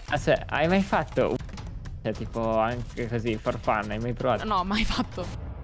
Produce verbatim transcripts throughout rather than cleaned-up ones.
Ah, cioè, hai mai fatto... Cioè, tipo, anche così, for fun, hai mai provato? No, mai fatto.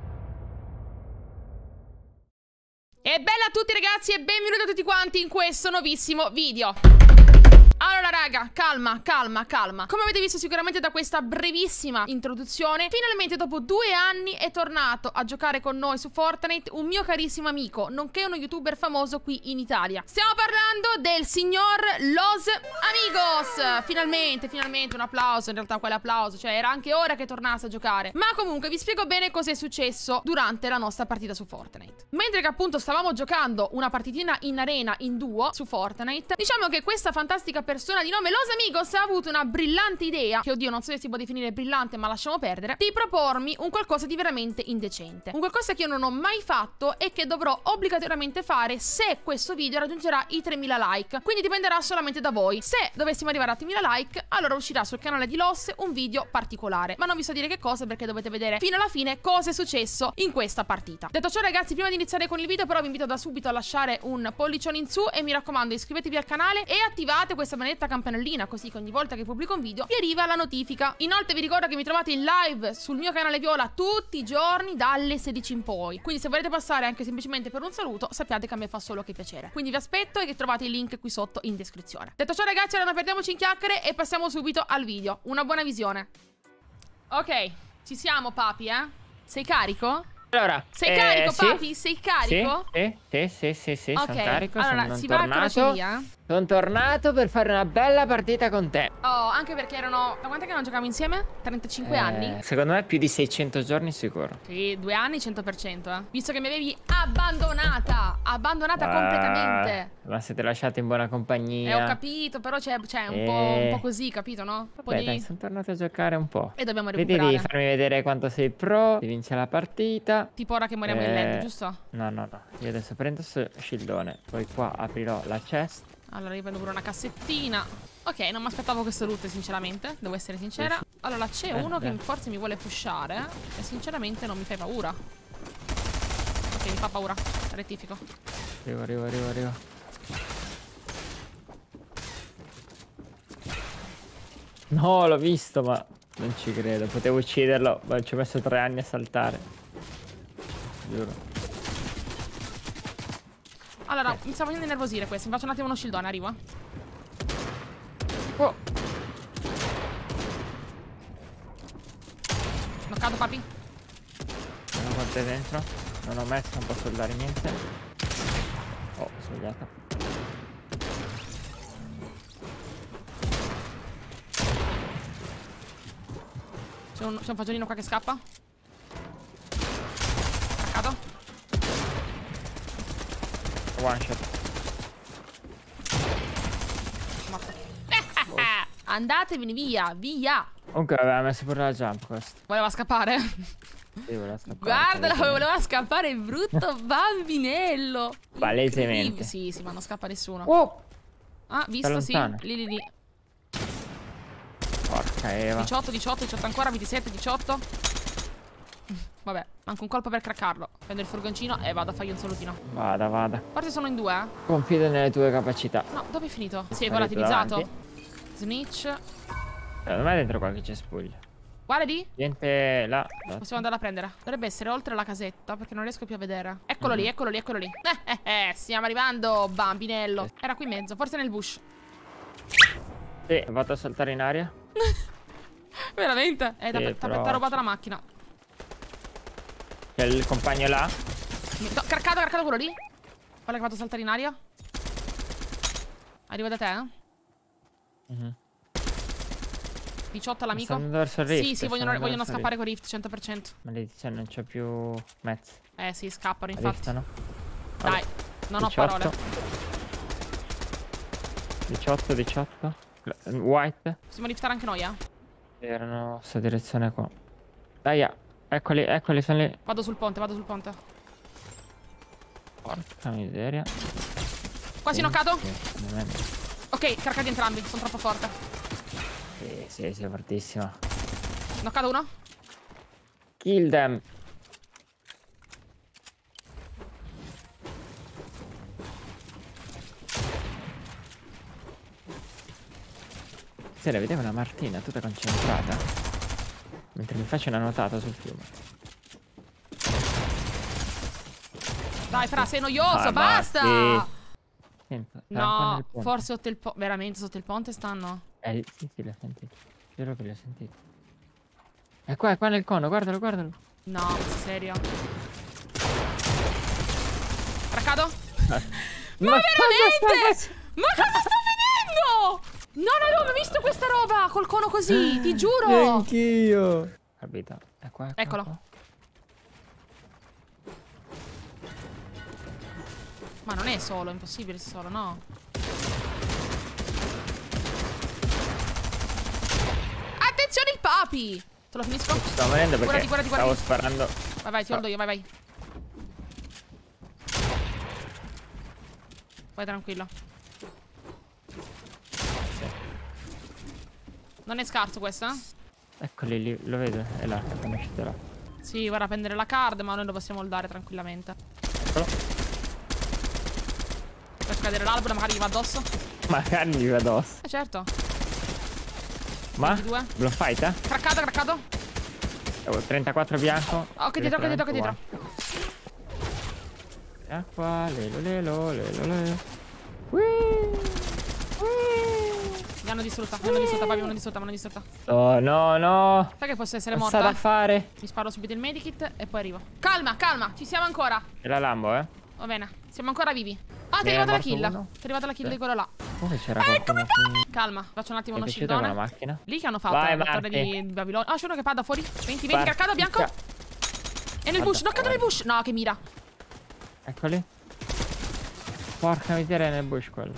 E bella a tutti ragazzi e benvenuti a tutti quanti in questo nuovissimo video. Allora raga, calma, calma, calma. Come avete visto sicuramente da questa brevissima introduzione, finalmente dopo due anni è tornato a giocare con noi su Fortnite un mio carissimo amico, nonché uno youtuber famoso qui in Italia. Stiamo parlando del signor Los Amigos. Finalmente, finalmente un applauso, in realtà quale applauso, cioè era anche ora che tornasse a giocare. Ma comunque vi spiego bene cosa è successo durante la nostra partita su Fortnite. Mentre che appunto stavamo giocando una partitina in arena in duo su Fortnite, diciamo che questa fantastica persona di nome Los Amigos ha avuto una brillante idea, che oddio non so se si può definire brillante ma lasciamo perdere, di propormi un qualcosa di veramente indecente. Un qualcosa che io non ho mai fatto e che dovrò obbligatoriamente fare se questo video raggiungerà i tremila like. Quindi dipenderà solamente da voi. Se dovessimo arrivare a tremila like, allora uscirà sul canale di Los un video particolare. Ma non vi so dire che cosa perché dovete vedere fino alla fine cosa è successo in questa partita. Detto ciò ragazzi, prima di iniziare con il video però vi invito da subito a lasciare un pollicione in su e mi raccomando iscrivetevi al canale e attivate questa benedetta campanellina così che ogni volta che pubblico un video vi arriva la notifica. Inoltre vi ricordo che mi trovate in live sul mio canale Viola tutti i giorni dalle sedici in poi. Quindi se volete passare anche semplicemente per un saluto sappiate che a me fa solo che piacere. Quindi vi aspetto e che trovate il link qui sotto in descrizione. Detto ciò ragazzi, ora non perdiamoci in chiacchiere e passiamo subito al video. Una buona visione. Ok, ci siamo papi eh? Sei carico? Allora, sei eh, carico sì. papi? Sei carico? Sì, sì, sì, sì, sì, ok, sono carico, allora sono si va con la tornato. via. Sono tornato per fare una bella partita con te. Oh, anche perché erano... Da quant'è che non giocavamo insieme? trentacinque eh, anni? Secondo me più di seicento giorni sicuro. Sì, due anni cento per cento eh. Visto che mi avevi abbandonata. Abbandonata Ma... completamente. Ma siete lasciati in buona compagnia. Eh, ho capito, però c'è un, Eh. po', un po' così, capito, no? Un po' Beh di... dai, sono tornato a giocare un po'. E dobbiamo Vedi recuperare. di farmi vedere quanto sei pro, di vincere la partita. Tipo ora che moriamo eh... in land, giusto? No, no, no. Io adesso prendo sto shieldone. Poi qua aprirò la chest. Allora io prendo pure una cassettina. Ok, non mi aspettavo questo loot sinceramente, devo essere sincera. Allora c'è eh, uno beh. che forse mi vuole pushare e sinceramente non mi fai paura. Ok, mi fa paura, rettifico. Arrivo, arrivo, arrivo, arrivo. No, l'ho visto, ma non ci credo. Potevo ucciderlo, ma ci ho messo tre anni a saltare. Giuro. Allora, mi sta facendo innervosire questo. Mi faccio un attimo uno shieldone, arrivo. Oh. Knoccato, papi. Non ho quante dentro. Non ho messo, non posso dare niente. Oh, sbagliato. C'è un, c'è un fagiolino qua che scappa. Attaccato. One shot. Morto. Oh. Andatevene via, via. Comunque aveva messo pure la jump questo. Voleva scappare. Sì, voleva scappare. Guardala come voleva scappare il brutto bambinello. Palesemente. Sì, sì, ma non scappa nessuno. Oh! Ah, visto, sì. Lì, lì, lì. Porca Eva. diciotto, diciotto, diciotto ancora, ventisette, diciotto. Vabbè, manca un colpo per craccarlo. Prendo il furgoncino e vado a fargli un salutino. Vada, vada. Forse sono in due, eh. Confido nelle tue capacità. No, dove è finito? Si è Arrivo volatilizzato. davanti. Snitch. Secondo me è dentro qualche cespuglio. Guarda lì. Niente là. Possiamo andare a prendere. Dovrebbe essere oltre la casetta perché non riesco più a vedere. Eccolo mm. lì, eccolo lì, eccolo lì. Eh, eh, eh, stiamo arrivando, bambinello. Era qui in mezzo, forse nel bush. Sì, ho fatto saltare in aria. Veramente? Eh, sì, t'ha però... rubato la macchina. C'è il compagno là. No, craccato, craccato quello lì. Guarda che ha fatto saltare in aria. Arriva da te, eh? Mm-hmm. diciotto all'amico. Stanno verso il rift. Sì, sì, vogliono, vogliono scappare con Rift, cento per cento. Maledizione, non c'è più mezzi. Eh sì, scappano infatti. Riftano. Dai, non diciotto. ho parole. diciotto, diciotto. White. Possiamo riftare anche noi, eh? Erano questa direzione qua. Dai, ah. Eccoli, eccoli, sono lì. Vado sul ponte, vado sul ponte. Porca miseria. Quasi sì, knoccato? sì, ok, caricati entrambi, sono troppo forte. Sì, sì, sei fortissima. Knoccato uno? Kill them. Se la vedevo una Martina tutta concentrata. Mentre mi faccio una nuotata sul fiume. Dai, fra, sei noioso, Ah, basta! basti. Sento, era un po' No, nel ponte. forse sotto il ponte. Veramente sotto il ponte stanno? Eh, sì, sì, l'ho sentito. Giuro che l'ho sentito. È qua, è qua nel cono, guardalo, guardalo. No, serio. Raccado? Ma, Ma veramente? Ma cosa sta vedendo? No, non avevo mai visto questa roba col cono così, ti giuro. Anch'io. Capito? È qua, è qua, Eccolo. qua. Ma non è solo, è impossibile se solo, no. Attenzione il papi. Te lo finisco? Sto morendo perché Guardati, guardati, stavo guardati. sparando. Vai, vai, ti holdo io, vai, vai. Vai tranquillo. Non è scarso questo, eh? Eccoli lì, lo vedo, è là, è uscito là. Sì, guarda a prendere la card, ma noi lo possiamo holdare tranquillamente. Eccolo. Faccio cadere l'albero, magari gli va addosso. Magari mi va addosso. Eh certo. Ma? ventidue. Lo fight, eh? Craccato, craccato. Avevo trentaquattro bianco. Ok, dietro, ok, dietro, ok, dietro. Acqua, lelo, lelo, lelo, lelo. Whee! Mi hanno distrutta, mi hanno distrutta, Fabio, mi hanno distrutta, mi hanno distrutta. Oh, no, no. Sai che posso essere Cosa morta? da fare? Mi sparo subito il medikit e poi arrivo. Calma, calma, ci siamo ancora. È la Lambo, eh? Va bene, siamo ancora vivi. Ah, ti è Ne è arrivata la morto kill. uno? Ti è arrivata la kill Sì. di quello là. Come c'era qualcuno qui? Calma, faccio un attimo È uno piaciuta quella shieldone. macchina? Lì che hanno fatto Vai, la torre Marti. di di Babilonia. Ah, c'è uno che pada fuori. venti, venti, Partita. craccato, bianco. E nel bush, knoccato nel bush. No, che mira. Eccoli. Porca miseria, è nel bush quello.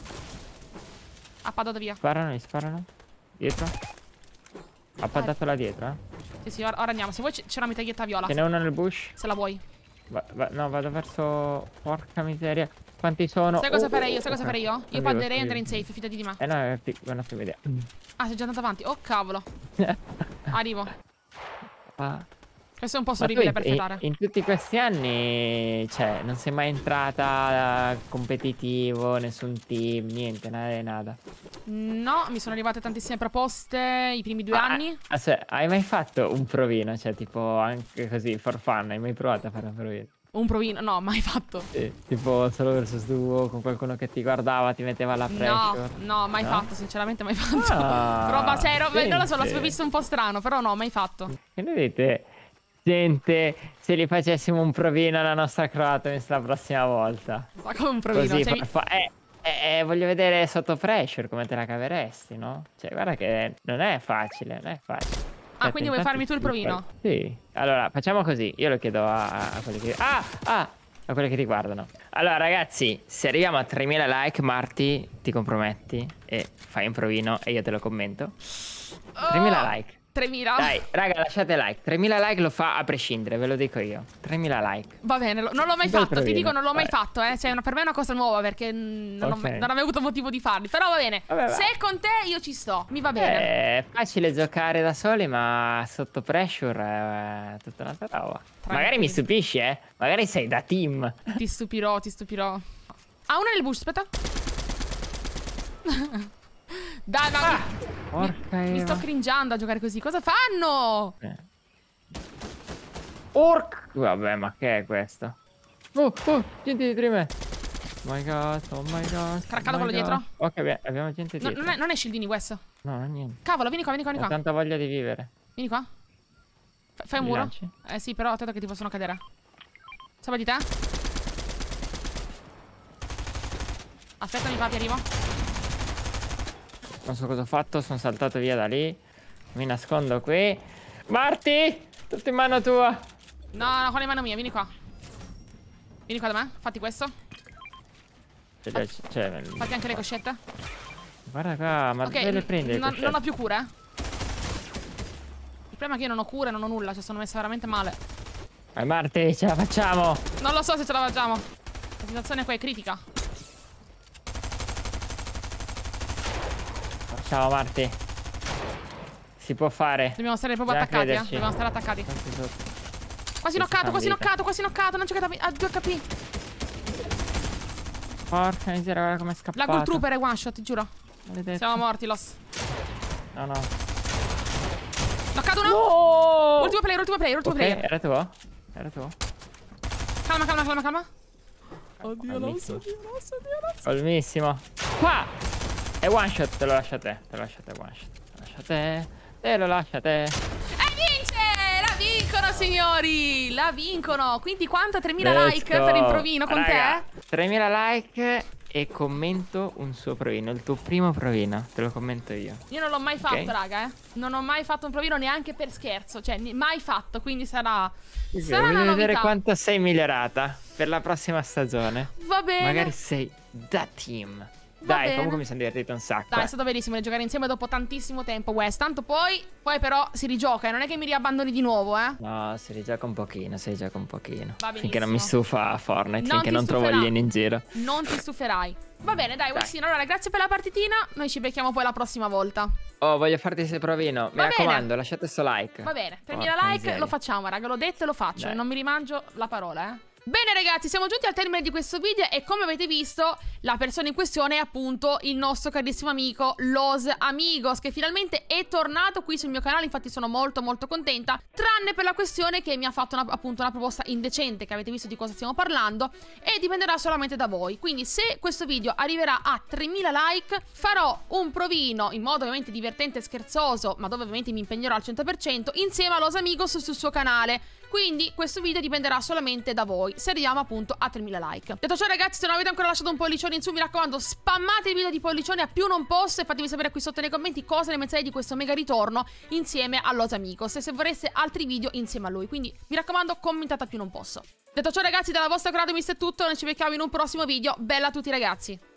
Ha padato via. Sparano, mi sparano. Dietro. Ha paddato là dietro, eh. Sì, sì, ora, ora andiamo. Se vuoi c- c'è una mitraglietta viola. Ce n'è uno nel bush. Se la vuoi. Va, va, no, vado verso... Porca miseria. Quanti sono? Sai cosa Oh, farei io? Sai ok. cosa farei io? Io Arrivo, padderei e andrei arrivo. in safe, fidati di me. Eh no, è pic- una prima idea. Ah, sei già andato avanti. Oh, cavolo. Arrivo. Ah. Questo è un posto Ma tu orribile in, per in- fetare. in tutti questi anni, cioè, non sei mai entrata eh, competitivo, nessun team, niente, nada di nada. No, mi sono arrivate tantissime proposte i primi due Ah, anni. ah, cioè, hai mai fatto un provino? Cioè, tipo, anche così, for fun, hai mai provato a fare un provino? Un provino. No, mai fatto. Sì, tipo, solo versus duo, con qualcuno che ti guardava, ti metteva la pressure? No, no, mai No? fatto, sinceramente mai fatto. Ah, Roba, cioè, roba, non lo so, l'ho senti. sempre visto un po' strano, però no, mai fatto. Che ne dite? Gente, se li facessimo un provino alla nostra Croatoms la prossima volta. Ma come un provino, Così, cioè, fa- mi- fa- eh, eh, eh, voglio vedere sotto pressure come te la caveresti, no? Cioè, guarda che non è facile, non è facile. Ah, Cioè, quindi vuoi farmi tu il tentati provino? di fare- Sì. Allora, facciamo così. Io lo chiedo a, a quelli che... Ah, ah, a quelli che ti guardano. Allora, ragazzi, se arriviamo a tremila like, Marti, ti comprometti e fai un provino e io te lo commento. tremila Oh, like. tremila. Dai, raga, lasciate like. tremila like lo fa a prescindere, ve lo dico io. tremila like. Va bene, lo- non l'ho mai Un bel fatto, ti provino, dico non l'ho mai vai. fatto, eh. Cioè, una- per me è una cosa nuova perché mm, non, ho Ok. mai, non avevo avuto motivo di farli. Però va bene. Vabbè, va. Se è con te, io ci sto. Mi va bene. È facile giocare da soli, ma sotto pressure è tutta un'altra roba. Magari mi stupisci, eh. Magari sei da team. Ti stupirò, ti stupirò. Ah, uno nel bush, aspetta. Dai, ma Ah, mi, porca mi sto Eva. cringiando a giocare così. Cosa fanno? Eh. Orc. Vabbè, ma che è questo? Oh, oh, gente dietro di me. Oh my god, oh my god. Craccato oh my quello dietro? god. Ok, beh, abbiamo gente No, dietro. non, è, non è shieldini questo. No, niente. Cavolo, vieni qua, vieni qua, Ho vieni qua. tanta voglia di vivere. Vieni qua. Fa- Fai un Mi muro? lanci? Eh sì, però attento che ti possono cadere. Sopra di te? Aspettami, papi, arrivo. Non so cosa ho fatto, sono saltato via da lì. Mi nascondo qui. Marti! Tutto in mano tua. No, no, con le mani mie, vieni qua. Vieni qua da me, fatti questo. Ce le- cioè, Fatti anche le coscette. guarda qua, ma Ok, dove le prendi le non, coscette? non ho più cure. Il problema è che io non ho cure, non ho nulla, cioè sono messa veramente male. Vai Marti, ce la facciamo. Non lo so se ce la facciamo. La situazione qua è critica. Ciao Marti. Si può fare. Dobbiamo stare proprio Bisogna attaccati, eh. crederci. Dobbiamo stare attaccati. Quanti sotto? Quasi Questi knoccato, quasi fan vita. knoccato, quasi knoccato. Non giocate a due H P. Porca miseria, guarda come è scappato. La Gold Trooper è one shot, ti giuro. Maledetto. Siamo morti, Los. No, no. Knoccato uno. No! Ultimo player, ultimo player, ultimo Ok, player. era tuo? Era tuo? Calma, calma, calma, calma. Oddio, non non so, so, non so, non so. Colmissimo. Qua! È one shot, te lo lascio a te. Te lo lascio a te, one shot. Te lo lascio a te. Te lo lascio a te. E vince! La vincono, signori! La vincono! Quindi quanto? tremila Let's like go. per il provino con Raga, te? tremila like e commento un suo provino. Il tuo primo provino. Te lo commento io. Io non l'ho mai fatto, Ok. raga, eh. Non ho mai fatto un provino neanche per scherzo. Cioè, ni- mai fatto. Quindi sarà. Sì, sarà una voglio vedere novità. quanto sei migliorata per la prossima stagione. Va bene. Magari sei da team. Va Dai, bene. comunque mi sono divertito un sacco. Dai, è eh. stato bellissimo giocare insieme dopo tantissimo tempo, Wes. Tanto poi, poi però si rigioca e non è che mi riabbandoni di nuovo, eh. No, si rigioca un pochino, si rigioca un pochino. Va Finché non mi benissimo. stufa Fortnite, Non finché ti non trovo stuferà. alieni in giro. Non ti stuferai. Va bene, dai, Dai. Wesino. Allora, grazie per la partitina. Noi ci becchiamo poi la prossima volta. Oh, voglio farti questo provino. Mi Va bene. raccomando, lasciate sto like. Va bene, tremila Porca like, miseria. lo facciamo, raga. L'ho detto e lo faccio. Dai. E non mi rimangio la parola, eh. Bene ragazzi, siamo giunti al termine di questo video e come avete visto la persona in questione è appunto il nostro carissimo amico Los Amigos, che finalmente è tornato qui sul mio canale. Infatti sono molto molto contenta, tranne per la questione che mi ha fatto una, appunto una proposta indecente, che avete visto di cosa stiamo parlando, e dipenderà solamente da voi. Quindi se questo video arriverà a tremila like farò un provino in modo ovviamente divertente e scherzoso, ma dove ovviamente mi impegnerò al cento per cento insieme a Los Amigos sul suo canale. Quindi questo video dipenderà solamente da voi, se arriviamo appunto a tremila like. Detto ciò ragazzi, se non avete ancora lasciato un pollicione in su, mi raccomando spammate il video di pollicione a più non posso e fatemi sapere qui sotto nei commenti cosa ne pensate di questo mega ritorno insieme a Los Amigos, e se vorreste altri video insieme a lui. Quindi mi raccomando, commentate a più non posso. Detto ciò ragazzi, dalla vostra Craddomis è tutto, noi ci becchiamo in un prossimo video. Bella a tutti ragazzi!